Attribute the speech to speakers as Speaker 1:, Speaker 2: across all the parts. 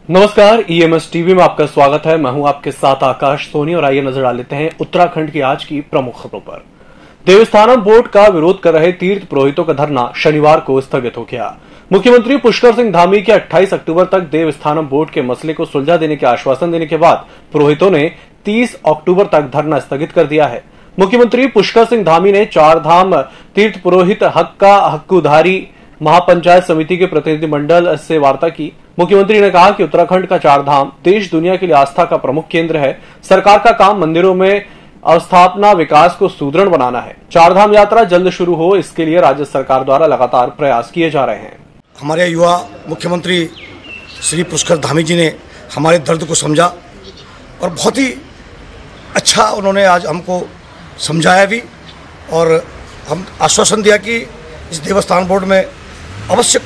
Speaker 1: नमस्कार, EMS TV में आपका स्वागत है। मैं हूं आपके साथ आकाश सोनी और आइए नजर डाल लेते हैं उत्तराखंड की आज की प्रमुख खबरों पर। देवस्थानम बोर्ड का विरोध कर रहे तीर्थ पुरोहितों का धरना शनिवार को स्थगित हो गया। मुख्यमंत्री पुष्कर सिंह धामी के 28 अक्टूबर तक देवस्थानम बोर्ड के मसले को सुलझा देने के आश्वासन देने के बाद पुरोहितों ने 30 अक्टूबर तक धरना स्थगित कर दिया है। मुख्यमंत्री पुष्कर सिंह धामी ने चारधाम तीर्थ पुरोहित हक्का हक्कुधारी महापंचायत समिति के प्रतिनिधिमंडल से वार्ता की। मुख्यमंत्री ने कहा कि उत्तराखंड का चारधाम देश दुनिया के लिए आस्था का प्रमुख केंद्र है। सरकार का काम मंदिरों में अवस्थापना विकास को सुदृढ़ बनाना है। चारधाम यात्रा जल्द शुरू हो, इसके लिए राज्य सरकार द्वारा लगातार प्रयास किए जा रहे हैं।
Speaker 2: हमारे युवा मुख्यमंत्री श्री पुष्कर धामी जी ने हमारे दर्द को समझा और बहुत ही अच्छा उन्होंने आज हमको समझाया भी और हम आश्वासन दिया कि इस देवस्थान बोर्ड में अवश्य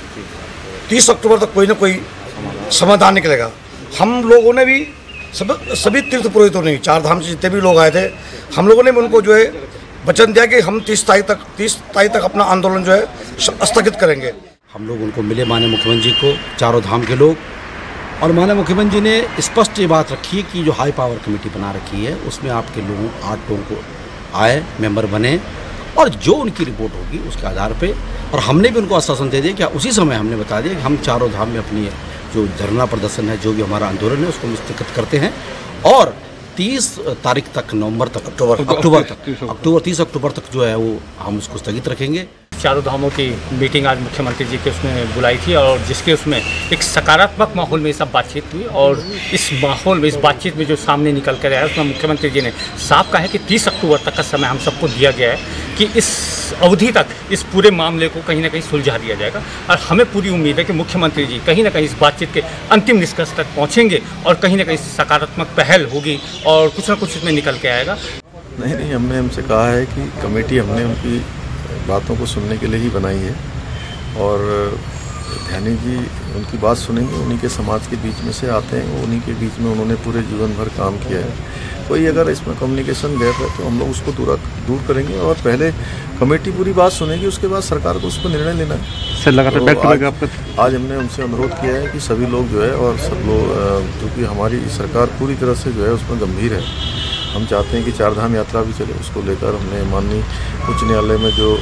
Speaker 2: 30 अक्टूबर तक कोई ना कोई समाधान निकलेगा। हम लोगों ने भी सभी तीर्थ पुरोहितों ने, चारधाम से जितने भी लोग आए थे, हम लोगों ने भी उनको जो है वचन दिया कि हम 30 तारीख तक अपना आंदोलन जो है स्थगित करेंगे।
Speaker 3: हम लोग उनको मिले माननीय मुख्यमंत्री जी को, चारों धाम के लोग, और माननीय मुख्यमंत्री जी ने स्पष्ट ये बात रखी है कि जो हाई पावर कमेटी बना रखी है उसमें आपके लोगों 8 लोगों को आए, मेंबर बने और जो उनकी रिपोर्ट होगी उसके आधार पे, और हमने भी उनको आश्वासन दे दिया कि उसी समय हमने बता दिया कि हम चारों धाम में अपनी जो धरना प्रदर्शन है, जो भी हमारा आंदोलन है, उसको हम स्थगित करते हैं और 30 तारीख तक, नवंबर तक, अक्टूबर 30 अक्टूबर तक जो है वो हम उसको स्थगित रखेंगे।
Speaker 4: चारों धामों की मीटिंग आज मुख्यमंत्री जी के उसमें बुलाई थी और जिसके उसमें एक सकारात्मक माहौल में सब बातचीत हुई और इस माहौल में, इस बातचीत में जो सामने निकल कर आया उसमें मुख्यमंत्री जी ने साफ कहा है कि 30 अक्टूबर तक का समय हम सबको दिया गया है कि इस अवधि तक इस पूरे मामले को कहीं ना कहीं सुलझा दिया जाएगा और हमें पूरी उम्मीद है कि मुख्यमंत्री जी कहीं ना कहीं इस बातचीत के अंतिम निष्कर्ष तक पहुँचेंगे और कहीं ना कहीं सकारात्मक पहल होगी और कुछ ना कुछ इसमें निकल के आएगा।
Speaker 5: नहीं, हमने उनसे कहा है कि कमेटी हमने उनकी बातों को सुनने के लिए ही बनाई है और ध्यानी जी उनकी बात सुनेंगे। उन्हीं के समाज के बीच में से आते हैं, उन्हीं के बीच में उन्होंने पूरे जीवन भर काम किया है। कोई अगर इसमें कम्युनिकेशन गैप है तो हम लोग उसको दूर करेंगे और पहले कमेटी पूरी बात सुनेगी, उसके बाद सरकार को उस पर निर्णय लेना है।
Speaker 1: सर लगातार
Speaker 5: आज हमने उनसे अनुरोध किया है कि सभी लोग जो है और सब लोग, क्योंकि हमारी सरकार पूरी तरह से जो है उसमें गंभीर है। हम चाहते हैं कि चारधाम यात्रा भी चले। उसको लेकर हमने माननीय उच्च न्यायालय में जो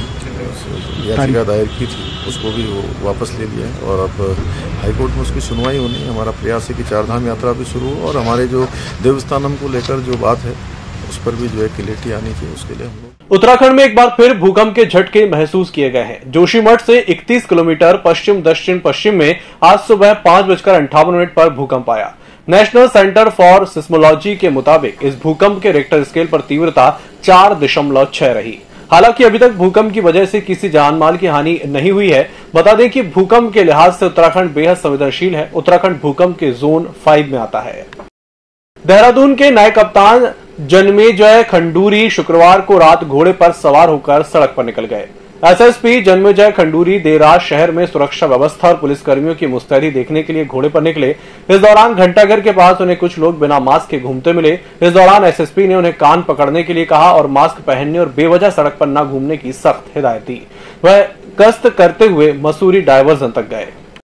Speaker 5: याचिका दायर की थी उसको भी वापस ले लिया है और अब हाईकोर्ट में उसकी सुनवाई होनी है। हमारा प्रयास है कि चारधाम यात्रा भी शुरू हो और हमारे जो देवस्थानम को लेकर जो बात है उस पर भी जो है क्लैरिटी आनी चाहिए। उसके लिए हम लोग
Speaker 1: उत्तराखंड में एक बार फिर भूकंप के झटके महसूस किए गए हैं। जोशीमठ से 31 किलोमीटर पश्चिम दक्षिण पश्चिम में आज सुबह 5:58 पर भूकंप आया। नेशनल सेंटर फॉर सिस्मोलॉजी के मुताबिक इस भूकंप के रिक्टर स्केल पर तीव्रता 4.6 रही। हालांकि अभी तक भूकंप की वजह से किसी जानमाल की हानि नहीं हुई है। बता दें कि भूकंप के लिहाज से उत्तराखंड बेहद संवेदनशील है। उत्तराखंड भूकंप के जोन 5 में आता है। देहरादून के नए कप्तान जन्मेजय खंडूरी शुक्रवार को रात घोड़े पर सवार होकर सड़क पर निकल गए। एसएसपी जन्मेजय खंडूरी देर रात शहर में सुरक्षा व्यवस्था और पुलिसकर्मियों की मुस्तैदी देखने के लिए घोड़े पर निकले। इस दौरान घंटाघर के पास उन्हें कुछ लोग बिना मास्क के घूमते मिले। इस दौरान एसएसपी ने उन्हें कान पकड़ने के लिए कहा और मास्क पहनने और बेवजह सड़क पर न घूमने की सख्त हिदायत दी। वह गश्त करते हुए मसूरी डायवर्जन तक गए।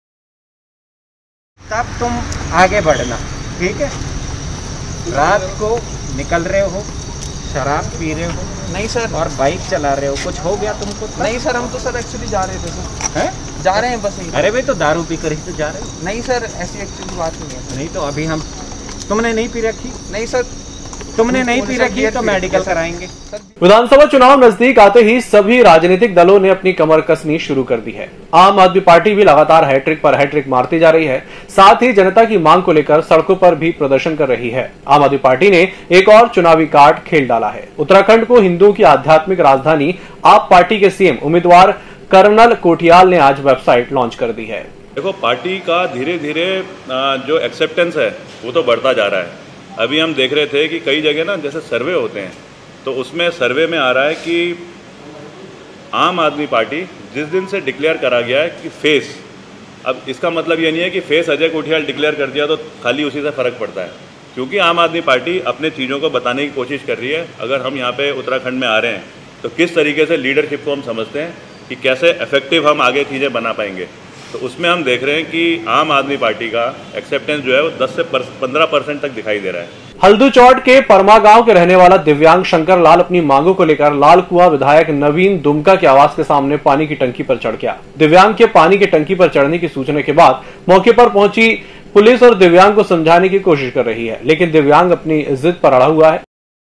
Speaker 6: तब तुम आगे बढ़ना, ठीक है। रात को निकल रहे हो, शराब पी रहे हो,
Speaker 7: नहीं सर,
Speaker 6: और बाइक चला रहे हो, कुछ हो गया तुमको?
Speaker 7: नहीं सर, हम तो सर एक्चुअली जा रहे थे सर।
Speaker 6: हैं?
Speaker 7: जा रहे हैं बस यही।
Speaker 6: अरे भाई, तो दारू पी कर ही तो जा रहे हो।
Speaker 7: नहीं सर, ऐसी एक्चुअली बात नहीं है।
Speaker 6: नहीं तो अभी हम, तुमने नहीं पी रखी?
Speaker 7: नहीं सर,
Speaker 6: तुमने नहीं पी रखी तो मेडिकल कराएंगे।
Speaker 1: विधानसभा चुनाव नजदीक आते ही सभी राजनीतिक दलों ने अपनी कमर कसनी शुरू कर दी है। आम आदमी पार्टी भी लगातार हैट्रिक पर हैट्रिक मारती जा रही है। साथ ही जनता की मांग को लेकर सड़कों पर भी प्रदर्शन कर रही है। आम आदमी पार्टी ने एक और चुनावी कार्ड खेल डाला है। उत्तराखंड को हिंदुओं की आध्यात्मिक राजधानी आप पार्टी के सीएम उम्मीदवार कर्नल कोटियाल ने आज वेबसाइट लॉन्च कर दी है।
Speaker 8: देखो, पार्टी का धीरे धीरे जो एक्सेप्टेंस है वो तो बढ़ता जा रहा है। अभी हम देख रहे थे कि कई जगह ना जैसे सर्वे होते हैं तो उसमें सर्वे में आ रहा है कि आम आदमी पार्टी जिस दिन से डिक्लेयर करा गया है कि फेस, अब इसका मतलब ये नहीं है कि फेस अजय कोठियाल डिक्लेयर कर दिया तो खाली उसी से फ़र्क पड़ता है, क्योंकि आम आदमी पार्टी अपने चीज़ों को बताने की कोशिश कर रही है। अगर हम यहाँ पे उत्तराखंड में आ रहे हैं तो किस तरीके से लीडरशिप को हम समझते हैं कि कैसे इफेक्टिव हम आगे चीज़ें बना पाएंगे। तो उसमें हम देख रहे हैं कि आम आदमी पार्टी का एक्सेप्टेंस जो है वो 10 से 15% तक दिखाई दे रहा है।
Speaker 1: हल्दूचौड़ के परमा गांव के रहने वाला दिव्यांग शंकर लाल अपनी मांगों को लेकर लाल कुआं विधायक नवीन दुमका के आवास के सामने पानी की टंकी पर चढ़ गया। दिव्यांग के पानी की टंकी पर चढ़ने की सूचना के बाद मौके पर पहुंची पुलिस और दिव्यांग को समझाने की कोशिश कर रही है, लेकिन दिव्यांग अपनी जिद पर अड़ा हुआ है।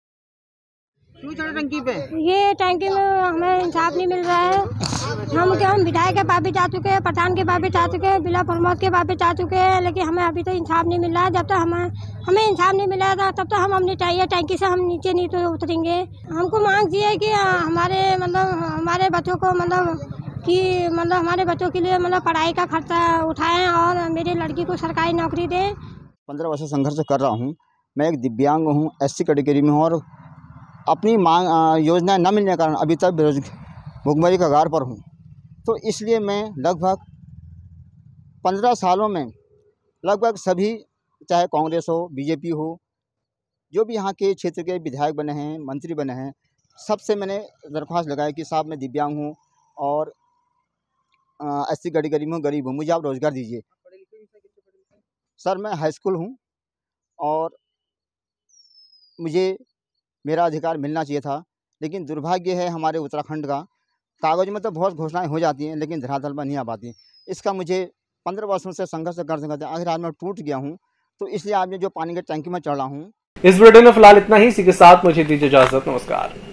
Speaker 7: टंकी पे
Speaker 9: ये टंकी में हमें इंसाफ नहीं मिल रहा है। हम विधायक के पास भी जा चुके हैं, प्रधान के पास भी जा चुके हैं, जिला प्रमोद के पास भी जा चुके हैं, लेकिन हमें अभी तक इंसाफ नहीं मिल रहा है। जब तक हमें इंसाफ नहीं मिला था तब तक हम अपनी टंकी से हम नीचे नहीं तो उतरेंगे। हमको मांग ये है कि हमारे बच्चों को हमारे बच्चों के लिए पढ़ाई का खर्चा उठाएं और मेरी लड़की को सरकारी नौकरी दें।
Speaker 10: 15 वर्ष से संघर्ष कर रहा हूँ। मैं एक दिव्यांग हूँ, SC कैटेगरी में हूँ और अपनी मांग योजनाएं न मिलने के कारण अभी तक भुखमरी के कगार पर हूँ। तो इसलिए मैं लगभग 15 सालों में लगभग सभी, चाहे कांग्रेस हो, BJP हो, जो भी यहाँ के क्षेत्र के विधायक बने हैं, मंत्री बने हैं, सबसे मैंने दरख्वास्त लगाई कि साहब मैं दिव्यांग हूँ और SC कैटेगरी में गरीब हूँ, मुझे आप रोज़गार दीजिए। सर मैं हाई स्कूल हूँ और मुझे मेरा अधिकार मिलना चाहिए था, लेकिन दुर्भाग्य है हमारे उत्तराखंड का, कागज में तो बहुत घोषणाएं हो जाती हैं लेकिन धरातल पर नहीं आ पाती। इसका मुझे 15 वर्षों से संघर्ष करते आखिर आज मैं टूट गया हूँ, तो इसलिए आज मैं जो पानी की टंकी में चढ़ा हूँ।
Speaker 1: इस बुलेटिन में फिलहाल इतना ही। इसी के साथ मुझे दीजिए इजाजत। नमस्कार।